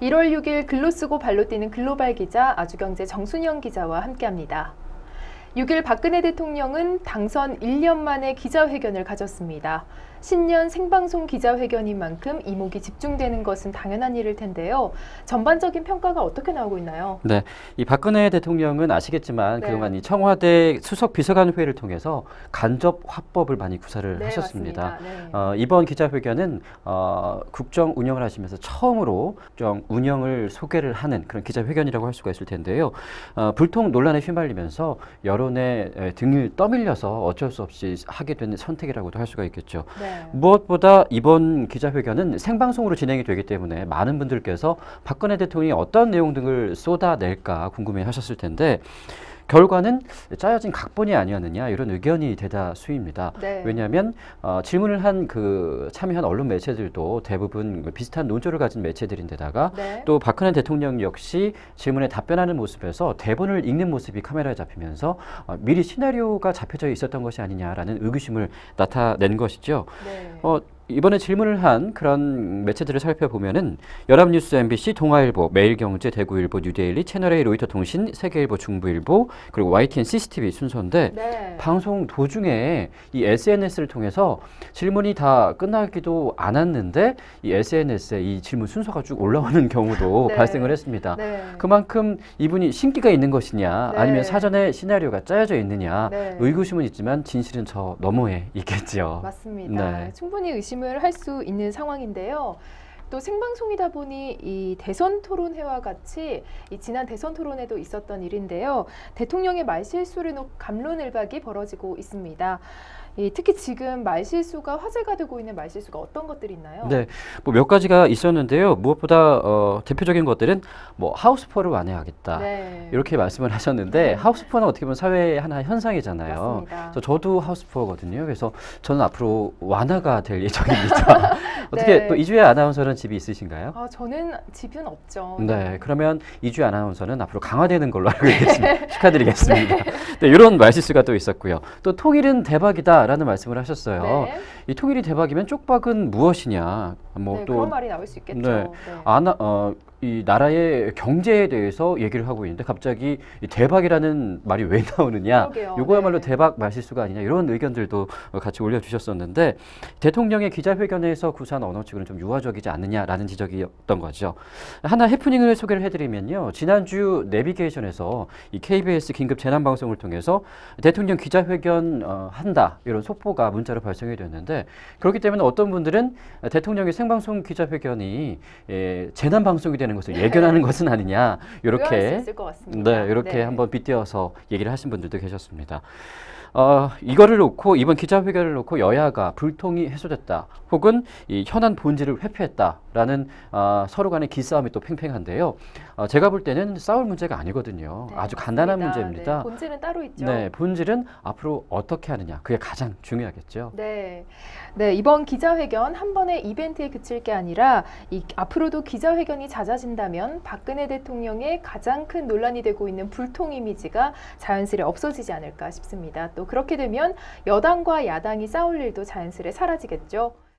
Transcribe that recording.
1월 6일 글로 쓰고 발로 뛰는 글로벌 기자 아주경제 정순영 기자와 함께합니다. 6일 박근혜 대통령은 당선 1년 만에 기자회견을 가졌습니다. 신년 생방송 기자회견인 만큼 이목이 집중되는 것은 당연한 일일 텐데요. 전반적인 평가가 어떻게 나오고 있나요? 네, 이 박근혜 대통령은 아시겠지만 그동안 이 청와대 수석 비서관 회의를 통해서 간접 화법을 많이 구사를 하셨습니다. 이번 기자회견은 국정 운영을 하시면서 처음으로 좀 운영을 소개를 하는 그런 기자회견이라고 할 수가 있을 텐데요. 불통 논란에 휘말리면서 여론의 등을 떠밀려서 어쩔 수 없이 하게 된 선택이라고도 할 수가 있겠죠. 무엇보다 이번 기자회견은 생방송으로 진행이 되기 때문에 많은 분들께서 박근혜 대통령이 어떤 내용 등을 쏟아낼까 궁금해 하셨을 텐데 결과는 짜여진 각본이 아니었느냐 이런 의견이 대다수입니다. 왜냐하면 질문을 한 참여한 언론 매체들도 대부분 비슷한 논조를 가진 매체들인데다가 또 박근혜 대통령 역시 질문에 답변하는 모습에서 대본을 읽는 모습이 카메라에 잡히면서 미리 시나리오가 잡혀져 있었던 것이 아니냐라는 의구심을 나타낸 것이죠. 이번에 질문을 한 그런 매체들을 살펴보면은 연합뉴스, MBC, 동아일보, 매일경제, 대구일보, 뉴데일리, 채널A, 로이터통신, 세계일보, 중부일보, 그리고 YTN, CCTV 순서인데 방송 도중에 이 SNS를 통해서 질문이 다 끝나기도 않았는데 이 SNS에 이 질문 순서가 쭉 올라오는 경우도 발생을 했습니다. 그만큼 이분이 신기가 있는 것이냐 아니면 사전에 시나리오가 짜여져 있느냐 의구심은 있지만 진실은 저 너머에 있겠죠. 맞습니다. 충분히 의심을 할 수 있는 상황인데요. 또 생방송이다 보니 이 대선 토론회와 같이 지난 대선 토론회도 있었던 일인데요. 대통령의 말실수를 놓고 갑론을박이 벌어지고 있습니다. 특히 지금 말실수가 화제가 되고 있는 말실수가 어떤 것들이 있나요? 네, 뭐 몇 가지가 있었는데요. 무엇보다 대표적인 것들은 뭐 하우스포를 완화하겠다 이렇게 말씀을 하셨는데 하우스포는 어떻게 보면 사회의 하나의 현상이잖아요. 맞습니다. 그래서 저도 하우스포거든요. 그래서 저는 앞으로 완화가 될 예정입니다. 어떻게 또 이주혜 아나운서는 집이 있으신가요? 저는 집은 없죠. 네, 그러면 이주혜 아나운서는 앞으로 강화되는 걸로 알고 있겠습니다. 축하드리겠습니다. 이런 말실수가 또 있었고요. 또 통일은 대박이다. 라는 말씀을 하셨어요. 이 통일이 대박이면 쪽박은 무엇이냐? 또 그런 말이 나올 수 있겠죠. 이 나라의 경제에 대해서 얘기를 하고 있는데 갑자기 대박이라는 말이 왜 나오느냐? 이거야말로 대박 말실수가 아니냐? 이런 의견들도 같이 올려주셨었는데 대통령의 기자회견에서 구사한 언어측은 좀 유화적이지 않느냐라는 지적이었던 거죠. 하나 해프닝을 소개를 해드리면요. 지난주 내비게이션에서 이 KBS 긴급 재난방송을 통해서 대통령 기자회견 한다 이런 속보가 문자로 발송이 됐는데 그렇기 때문에 어떤 분들은 대통령의 생방송 기자회견이 재난방송이 되는 것을 예견하는 것은 아니냐 이렇게 이렇게 한번 빗대어서 얘기를 하신 분들도 계셨습니다. 이거를 놓고 이번 기자회견을 놓고 여야가 불통이 해소됐다 혹은 이 현안 본질을 회피했다라는 서로 간의 기싸움이 또 팽팽한데요. 제가 볼 때는 싸울 문제가 아니거든요. 아주 간단한 문제입니다. 본질은 따로 있죠. 본질은 앞으로 어떻게 하느냐 그게 가장 중요하겠죠. 이번 기자회견 한 번의 이벤트에 그칠 게 아니라 앞으로도 기자회견이 잦아진다면 박근혜 대통령의 가장 큰 논란이 되고 있는 불통 이미지가 자연스레 없어지지 않을까 싶습니다. 또 그렇게 되면 여당과 야당이 싸울 일도 자연스레 사라지겠죠.